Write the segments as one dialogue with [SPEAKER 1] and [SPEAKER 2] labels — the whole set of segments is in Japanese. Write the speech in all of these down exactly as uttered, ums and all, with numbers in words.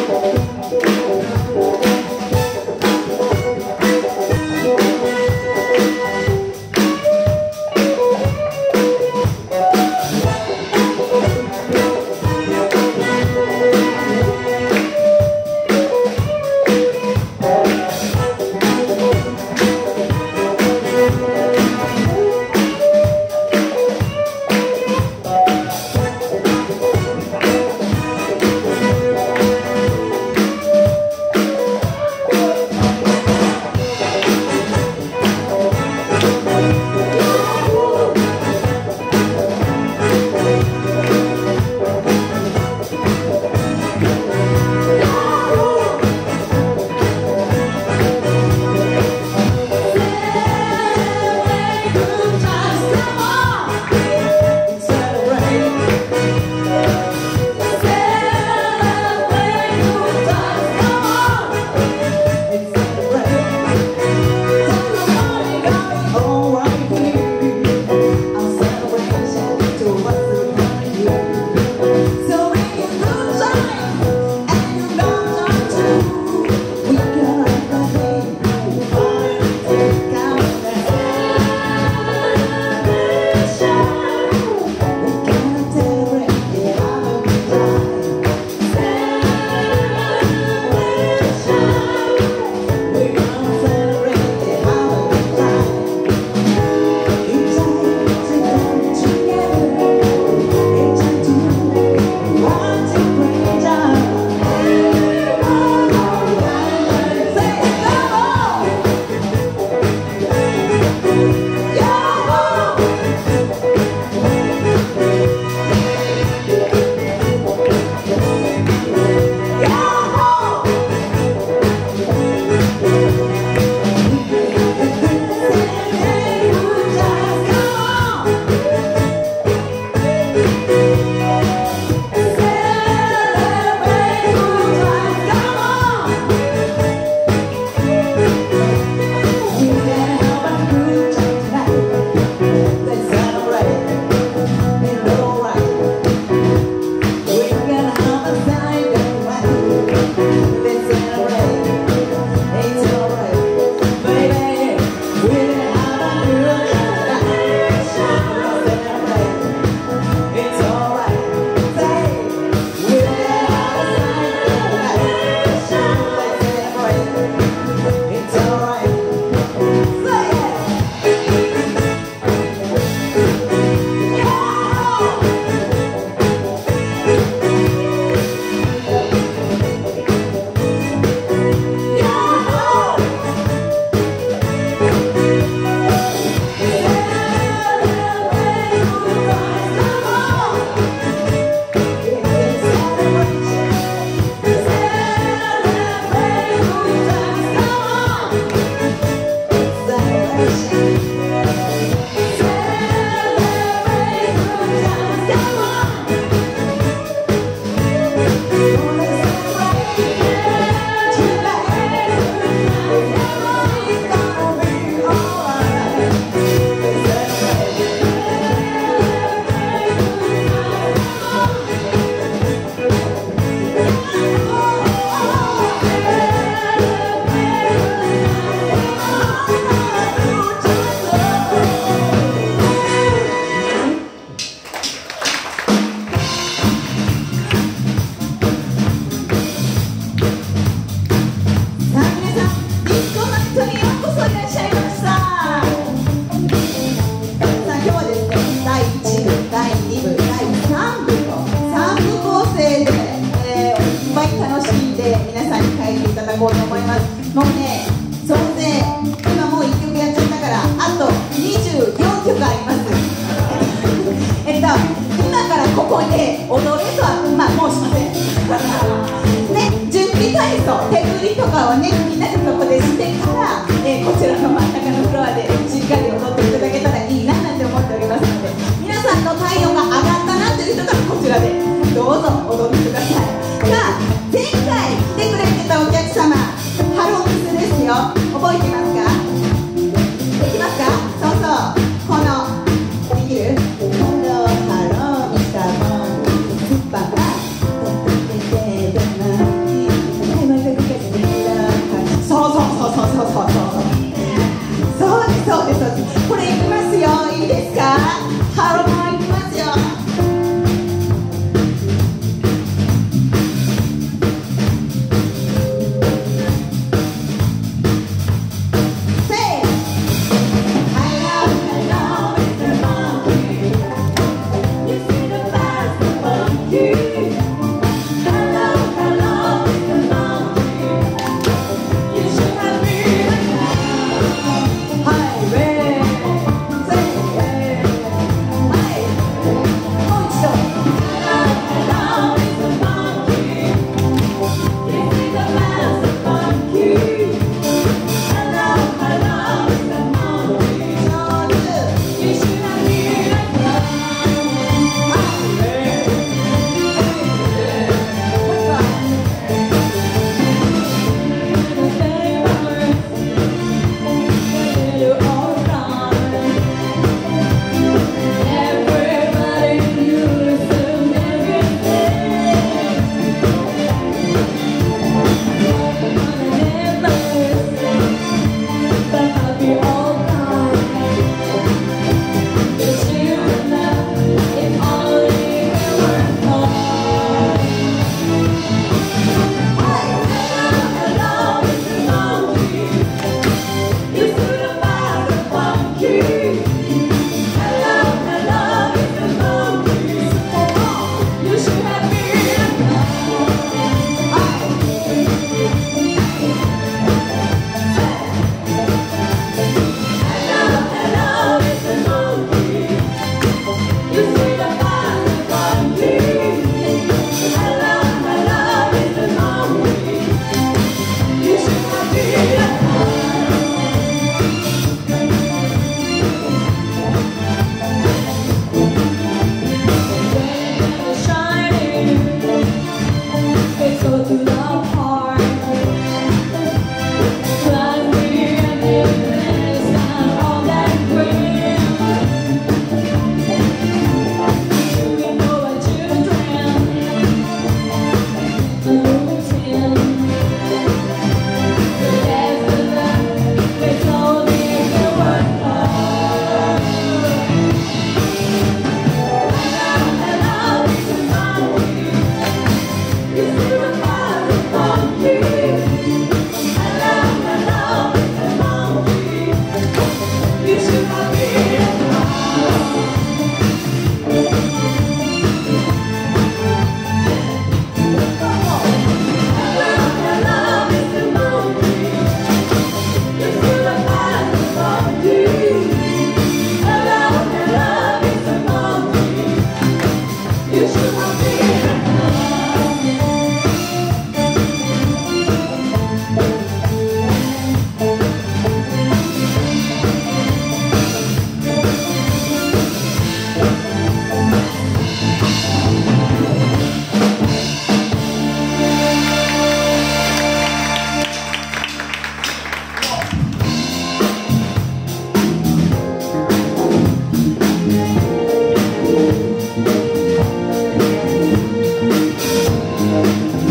[SPEAKER 1] こうと思います。もうね、総勢今もういっきょくやっちゃったからあとにじゅうよんきょくありますえっと今からここで踊れとはまあ申しませんね、準備体操手振りとかをねみんなでそこでしてから、えー、こちらの真ん中のフロアでしっかり踊っていただけたらいいななんて思っておりますので、皆さんの体温が上がったなという人がこちらでどうぞ踊ってください。さあ、前回来てくれてたお客様、ハロミスですよ。覚えてますか？できますか？そうそう、このできる？このハロミ様スッパが「てててててなき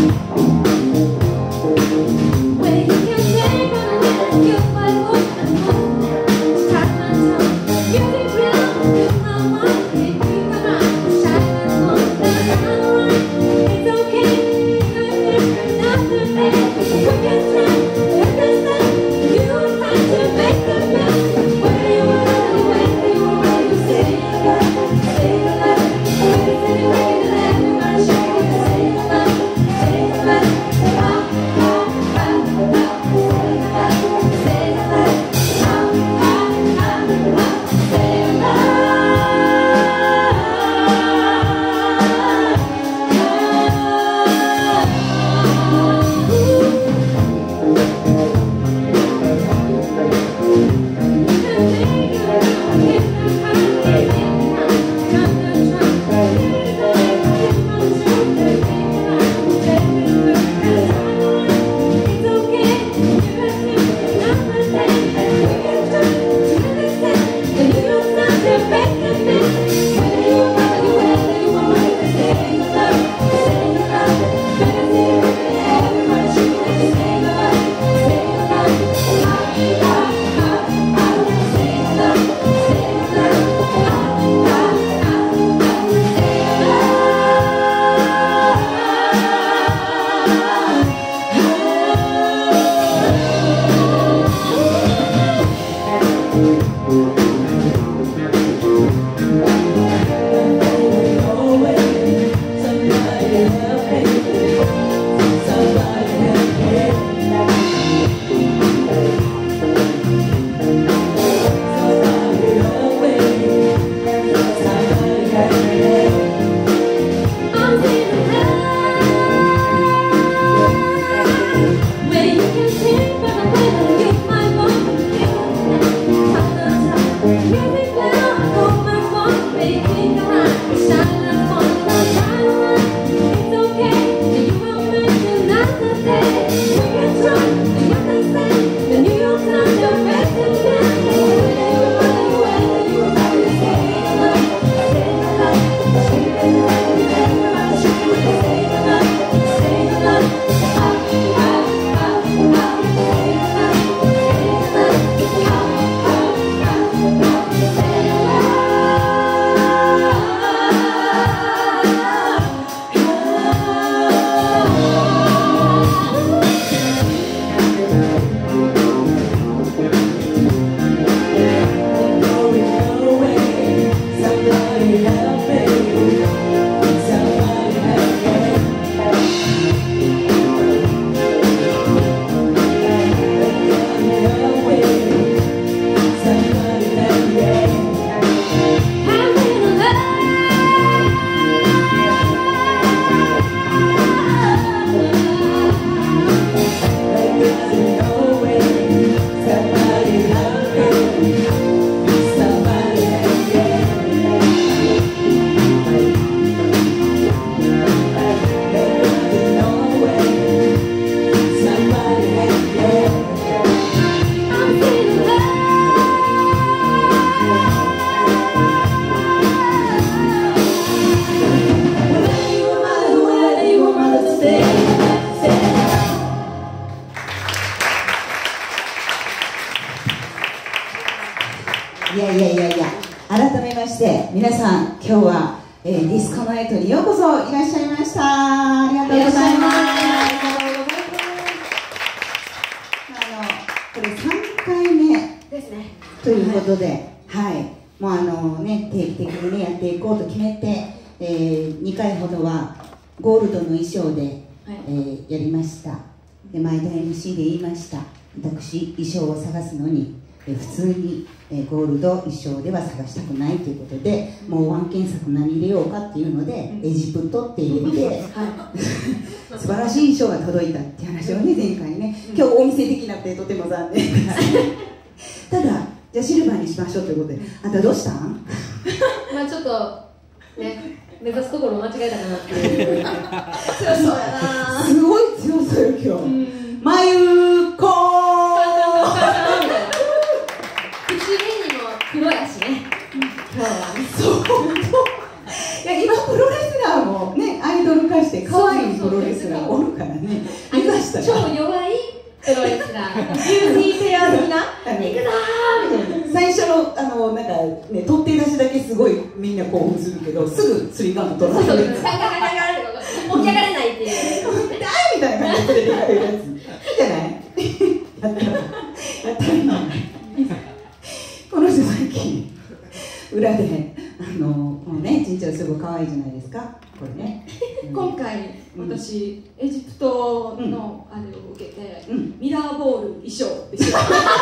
[SPEAKER 1] いやいやいやいや、改めまして皆さん、今日は、えー、ディスコのエイトにようこそいらっしゃいました。ありがとうございます。あのこれさんかいめですねということで、はい、はい、もうあのね、定期的にねやっていこうと決めて、えー、にかいほどはゴールドの衣装で、はい、えー、やりました。で、前田 エムシー で言いました。私、衣装を探すのにえ普通にえゴールド衣装では探したくないということで、もうワン検索何入れようかっていうので、エジプトって入れて素晴らしい衣装が届いたっていう話をね、前回ね。今日お見せできなくてとても残念ただ、じゃあシルバーにしましょうということで、あんたどうしたん
[SPEAKER 2] まあちょっとね、目指すところ間違えたかなっていう
[SPEAKER 1] 強そうやな、すごい強そうよ今日。まゆこ
[SPEAKER 2] 黒やしね、今日はね。
[SPEAKER 1] そういや、今プロレスラーもね、アイドル化して可愛いプロレスラーおるからからね、目指したら
[SPEAKER 2] 超弱いプロレスラー、
[SPEAKER 3] ビューティーペア的な、
[SPEAKER 1] あの行くぞーみたいな、最初のあのなんかね、取って出しだけすごいみんな興奮するけど、すぐスリーカウント取られる、
[SPEAKER 2] ガガガガガって起き上がれないっていう
[SPEAKER 1] 痛いみたいな感じで連れていかれるやつ、いいじゃない？やったら、やったらいいの。この人最近裏であのもうね、ちんちゃんすごい可愛いじゃないですか、これね。
[SPEAKER 3] 今回私、エジプトのあれを受けて、
[SPEAKER 1] うん、
[SPEAKER 3] ミラーボール衣装でしょ。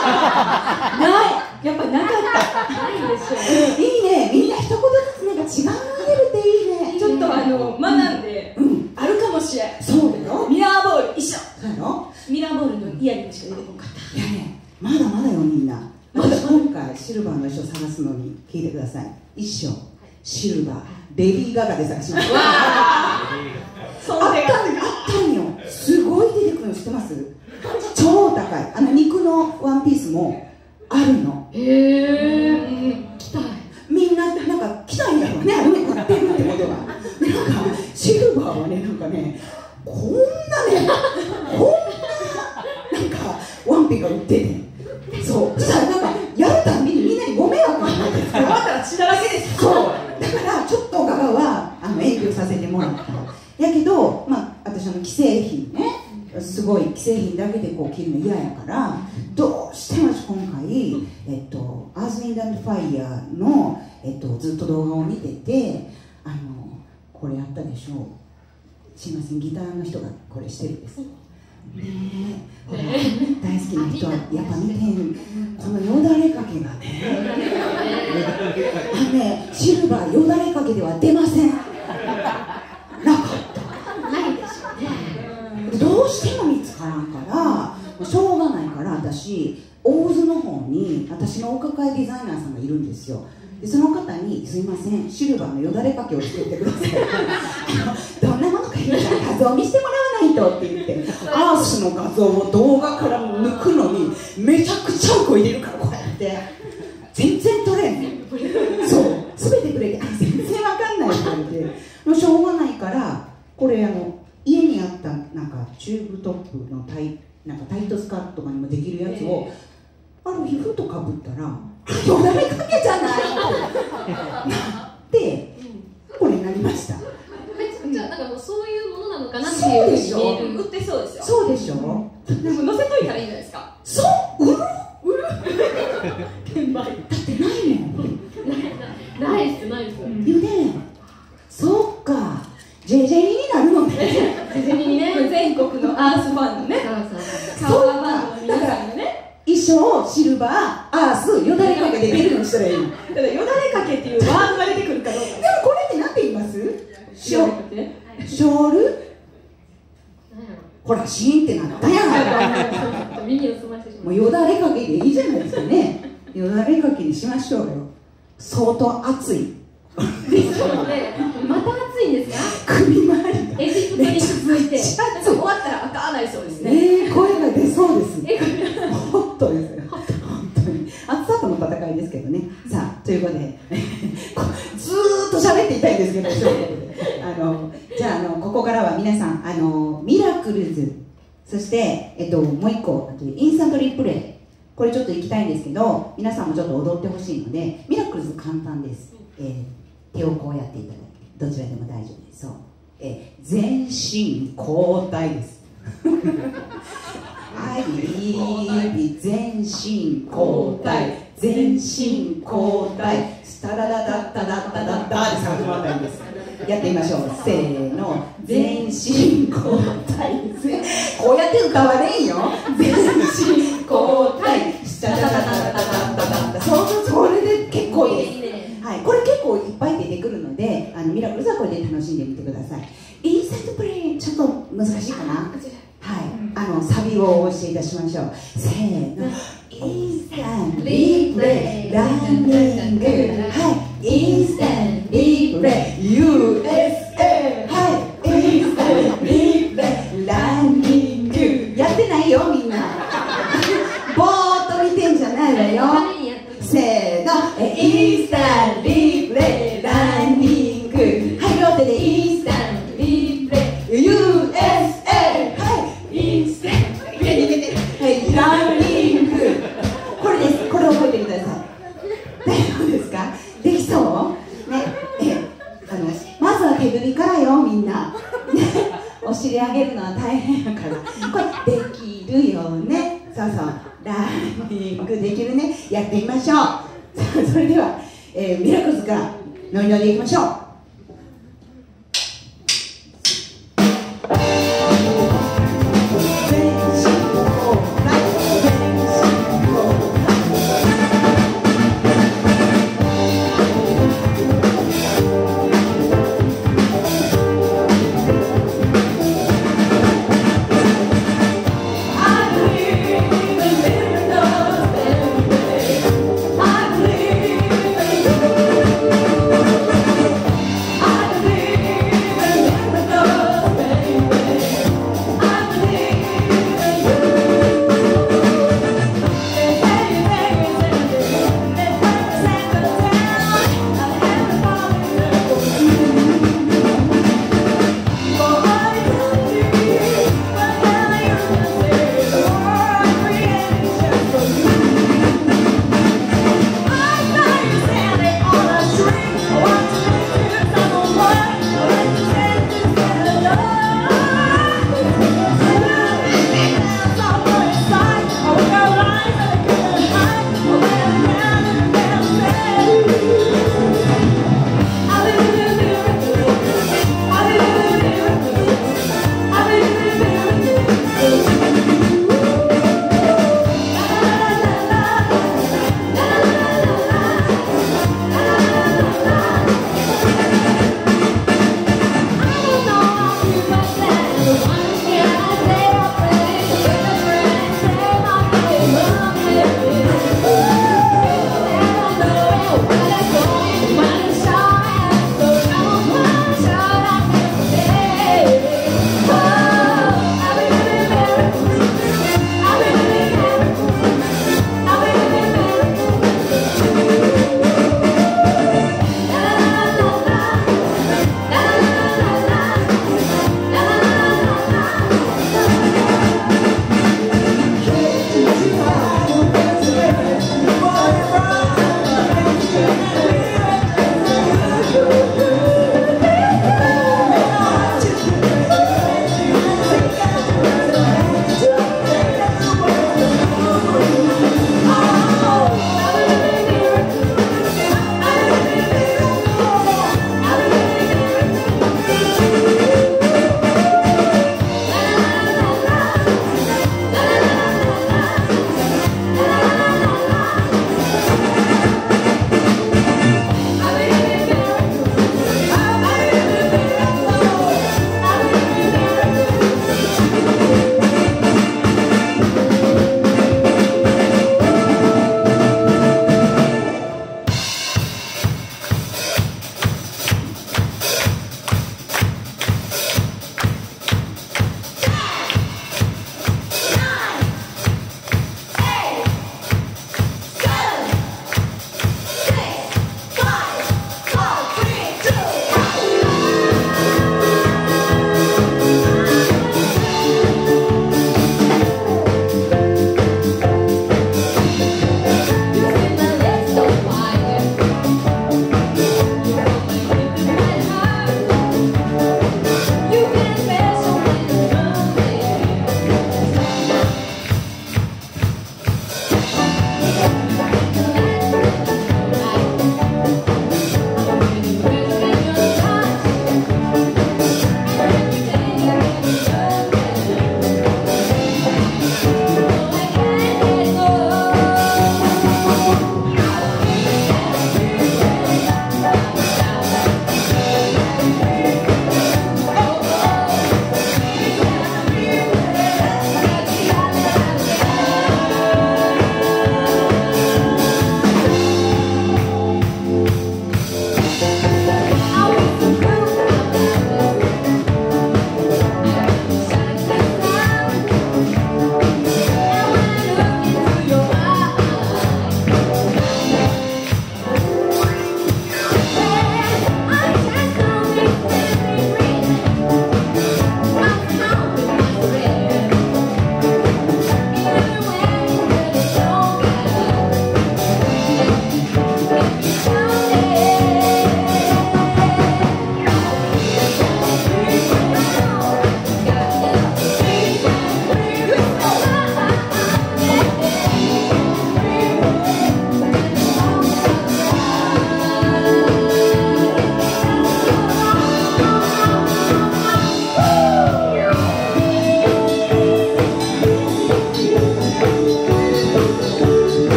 [SPEAKER 3] ないやっぱなかった
[SPEAKER 2] ないでしょ。
[SPEAKER 1] いいね、みんな一言ずつなんか違うの出るっていいね。
[SPEAKER 3] ちょっとあの学んで、
[SPEAKER 1] うん、
[SPEAKER 3] あるかもしれん。
[SPEAKER 1] そうだよ、
[SPEAKER 3] ミラーボール衣装、
[SPEAKER 1] そうやろ、
[SPEAKER 3] ミラーボールのイヤリングしか出てこなかった。
[SPEAKER 1] いやね、まだまだよみんな。私今回シルバーの衣装探すのに聞いてください。衣装シルバー、レディー・ガガで探しました。
[SPEAKER 3] そう
[SPEAKER 1] あったんあったんよ、すごい出てくるの知ってます？超高い、あの肉のワンピースもあるの。
[SPEAKER 2] へえ、来たい。
[SPEAKER 1] みんななんか来たいんだろうね、あれね、売ってるってことは。でなんかシルバーはね、なんかね、こんなね、こんななんかワンピが売ってて、そうそしたらなんかやるたびにみんなにご迷惑なんですよ。
[SPEAKER 3] 終わったら血だらけです。
[SPEAKER 1] そうだからちょっとガガはあの遠慮させてもらった。やけど、まあ、私の既製品ね、すごい既製品だけでこう着るの嫌やから、どうしても今回、えっと、アース・ウィンド・アンド・ファイヤーの、えっと、ずっと動画を見てて、あのこれやったでしょう、すいません、ギターの人がこれしてるんです。ねえ、ほら大好きな人はやっぱ見てん、このよだれかけがね、あのね、シルバーよだれかけでは出ません。なかった
[SPEAKER 2] ないでしょうね。
[SPEAKER 1] どうしても見つからんから、しょうがないから私、大津の方に私のお抱えデザイナーさんがいるんですよ。でその方に「すいません、シルバーのよだれかけを作ってください」どんなものか言うから画像見せてもらわないとって言って、アースの画像を動画から抜くのにめちゃくちゃこう入れるから、こうやって全然撮れんねん。そう全てくれて「全然わかんない」って言って、もうしょうがないからこれあの家にあったなんかチューブトップのタイなんかタイトスカートとかにもできるやつを、ある日ふとかぶったらよだれかけじゃないってなって、これになりました。
[SPEAKER 2] じゃあなんかもうそういうものなのかなって
[SPEAKER 1] そう
[SPEAKER 2] いう
[SPEAKER 1] でしょ、
[SPEAKER 2] ふうに見える。
[SPEAKER 3] 売ってそうですよ。
[SPEAKER 1] そうでしょ、
[SPEAKER 3] でも載せといたらいいんじゃないですか。
[SPEAKER 1] そう売る
[SPEAKER 3] 売る転売だって
[SPEAKER 1] ないねん。
[SPEAKER 2] ナイスナイス。
[SPEAKER 1] ゆでそっか、ジェジェリになるのね。
[SPEAKER 3] 事前にね、全国のアースファンのね、
[SPEAKER 2] そう
[SPEAKER 3] 顔がファンの皆さんがね、
[SPEAKER 1] 衣装、シルバー、アース、よだれかけで出るようにしたらいいの。でも
[SPEAKER 3] ただよだれかけっていうワードが出てくるかどうか。
[SPEAKER 1] これって何て言います？ショショール？ほら、シーンってなったやん。
[SPEAKER 2] 耳を澄ましてしまう。
[SPEAKER 1] もうよだれかけでいいじゃないですかね。よだれかけにしましょうよ。相当熱い。
[SPEAKER 2] でしょうね。また暑いんですか？
[SPEAKER 1] 首周りが
[SPEAKER 2] エジプトに続いて。
[SPEAKER 1] シャツ
[SPEAKER 3] 終わったら赤なりそうですね。
[SPEAKER 1] えー、声が出そうです。
[SPEAKER 2] え、これ
[SPEAKER 1] ホットですよ。本当に暑さとの戦いですけどね。さあということでずーっと喋っていたいんですけど、ということで、あのじゃあ、あのここからは皆さんあのミラクルズ、そしてえっともう一個あとインスタントリプレイ、これちょっと行きたいんですけど、皆さんもちょっと踊ってほしいので、ミラクルズ簡単です。えー、手をこうやっていただいて、どちらでも大丈夫です。そう、えー、全身交代です。I believe 全身交代、全身交代、スタダダダッタダッタダッタで始まったんです。やってみましょう。せーの、全身交代です。こうやって歌われんよ。全身交代、スタダダダッタダッタダッタ。そうそう、それで結構いいです。はい、これ結構いっぱい出てくるので、あのミラクルズはこれで楽しんでみてください。インスタントプレイちょっと難しいかな。はい、あのサビをお教えいたしましょう。せーの、インスタントリプレイランニング、はい、インスタントリプレイ ユーエスエー、はい、インスタントリプレイランニング。やってないよみんな。ぼーっと見てんじゃないわよ。せーの、インスタントリプレイランニング、はい、両手でインスタントリプレイ ユーエスエー、 ニングできるね、やってみましょう。それでは、えー、ミラクルズからノリノリでいきましょう。